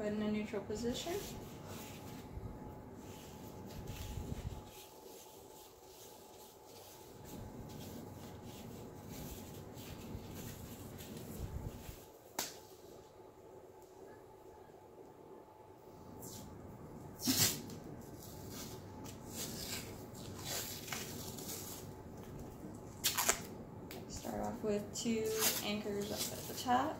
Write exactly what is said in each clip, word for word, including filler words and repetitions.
Put in a neutral position. Start off with two anchors up at the top.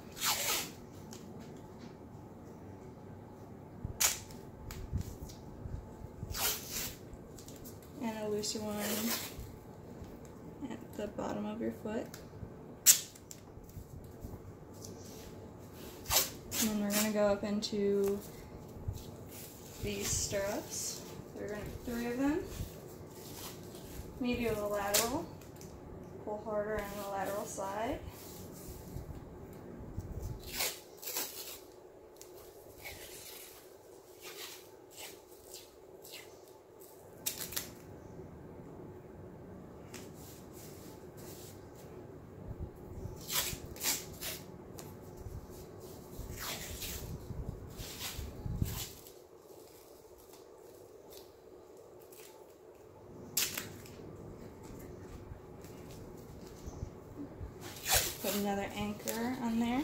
And a looser one at the bottom of your foot. And then we're going to go up into these stirrups. There are going to be three of them. Medial to lateral. Pull harder on the lateral side. Put another anchor on there.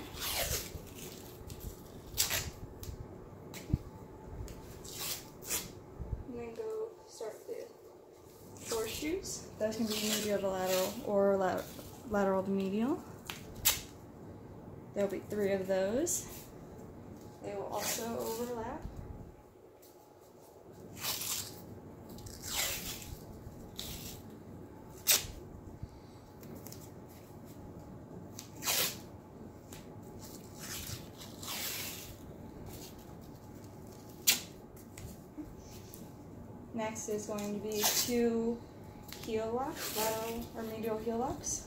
And then go start the horseshoes. Those can be medial to lateral or lat lateral to medial. There'll be three of those. They will also overlap. Next is going to be two heel locks, lateral or medial heel locks.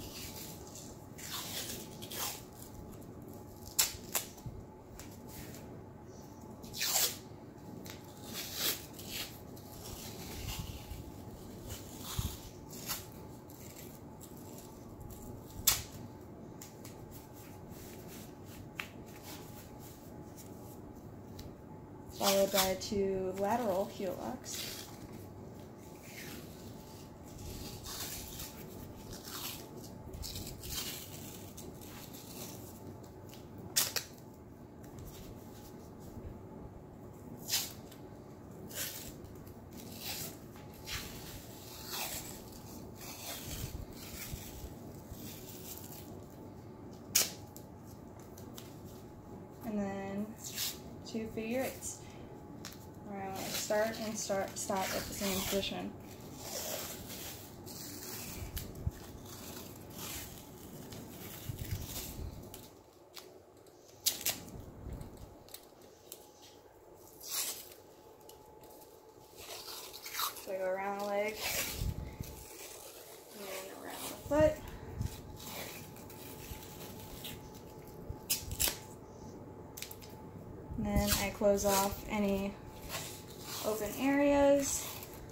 Followed by two lateral heel locks. And then two figure eights. Where I want to start and start stop at the same position. So I go around the leg and then around the foot. And then I close off any open areas.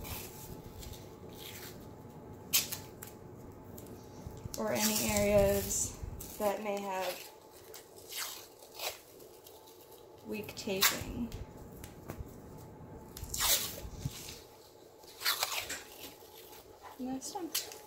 Or any areas that may have weak taping. And that's done.